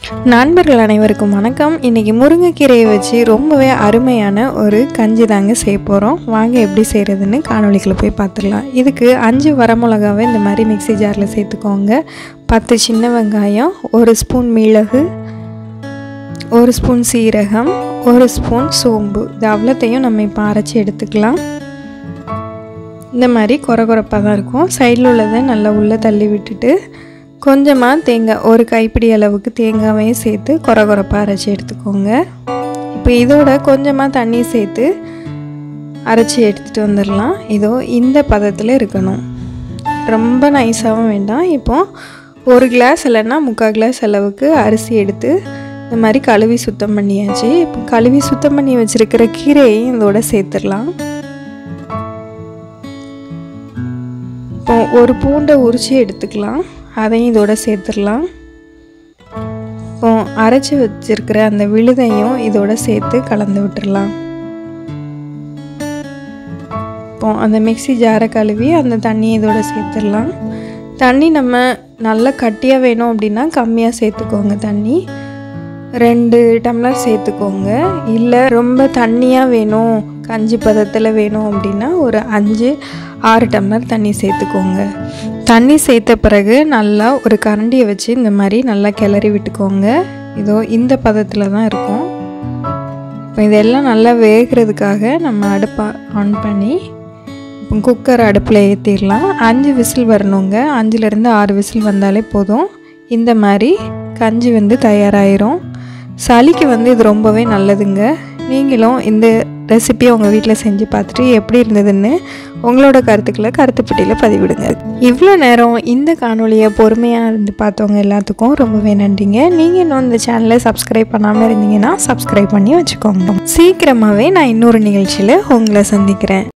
நண்பர்கள் அனைவருக்கும் வணக்கம். இன்றைக்கி முருங்கைக்கீரையை வச்சு ரொம்பவே அருமையான ஒரு கஞ்சி தாங்க செய்ய போகிறோம். வாங்க எப்படி செய்கிறதுன்னு காணொளிக்குள்ள போய் பார்த்துடலாம். இதுக்கு 5 வரமிளகாவை இந்த மாதிரி மிக்ஸி ஜாரில் சேர்த்துக்கோங்க. 10 சின்ன வெங்காயம், 1 ஸ்பூன் மிளகு, 1 ஸ்பூன் சீரகம், 1 ஸ்பூன் சோம்பு, இது அவ்வளோத்தையும் நம்ம இப்போ அரைச்சி எடுத்துக்கலாம். இந்த மாதிரி கொரகொரப்பாக தான் இருக்கும். சைடில் உள்ளதை நல்லா உள்ளே தள்ளி விட்டுட்டு கொஞ்சமாக தேங்காய், ஒரு கைப்பிடி அளவுக்கு தேங்காவையும் சேர்த்து கொரகொரப்பாக அரைச்சி எடுத்துக்கோங்க. இப்போ இதோட கொஞ்சமாக தண்ணி சேர்த்து அரைச்சி எடுத்துகிட்டு வந்துடலாம். இதோ இந்த பதத்தில் இருக்கணும், ரொம்ப நைஸாகவும் வேண்டாம். இப்போது 1 கிளாஸ் இல்லைன்னா 3/4 கிளாஸ் அளவுக்கு அரிசி எடுத்து இந்த மாதிரி கழுவி சுத்தம் பண்ணியாச்சு. இப்போ கழுவி சுத்தம் பண்ணி வச்சுருக்கிற கீரையையும் இதோட சேர்த்துடலாம். இப்போ ஒரு பூண்டை உரித்து எடுத்துக்கலாம், அதையும் இதோட சேர்த்துடலாம். இப்போ அரைச்சி வச்சிருக்கிற அந்த விழுதையும் இதோட சேர்த்து கலந்து விட்டுடலாம். இப்போ அந்த மிக்ஸி ஜாரை கழுவி அந்த தண்ணியை இதோட சேர்த்துடலாம். தண்ணி நம்ம நல்லா கட்டியாக வேணும் அப்படின்னா கம்மியாக சேர்த்துக்கோங்க. தண்ணி 2 டம்ளர் சேர்த்துக்கோங்க. இல்லை ரொம்ப தண்ணியாக வேணும், கஞ்சி பதத்தில் வேணும் அப்படின்னா ஒரு 5-6 டம்ளர் தண்ணி சேர்த்துக்கோங்க. தண்ணி சேர்த்த பிறகு நல்லா ஒரு கரண்டியை வச்சு இந்த மாதிரி நல்லா கிளறி விட்டுக்கோங்க. இதோ இந்த பதத்தில் தான் இருக்கும். இப்போ இதெல்லாம் நல்லா வேகிறதுக்காக நம்ம அடுப்பை ஆன் பண்ணி இப்போ குக்கர் அடுப்பில் ஏற்றிடலாம். 5 விசில் வரணுங்க. 5லேருந்து 6 விசில் வந்தாலே போதும். இந்த மாதிரி கஞ்சி தயாராகிரும். சளிக்கு இது ரொம்பவே நல்லதுங்க. நீங்களும் இந்த ரெசிபியை உங்கள் வீட்டில் செஞ்சு பார்த்துட்டு எப்படி இருந்ததுன்னு உங்களோட கருத்துக்களை கருத்துப்பட்டியில் பதிவிடுங்க. இவ்வளோ நேரம் இந்த காணொலியை பொறுமையாக இருந்து பார்த்தவங்க எல்லாத்துக்கும் ரொம்பவே நன்றிங்க. நீங்கள் இன்னும் இந்த சேனலை சப்ஸ்கிரைப் பண்ணாமல் இருந்தீங்கன்னா சப்ஸ்கிரைப் பண்ணி வச்சுக்கோங்க. சீக்கிரமாகவே நான் இன்னொரு நிகழ்ச்சியில் உங்களை சந்திக்கிறேன்.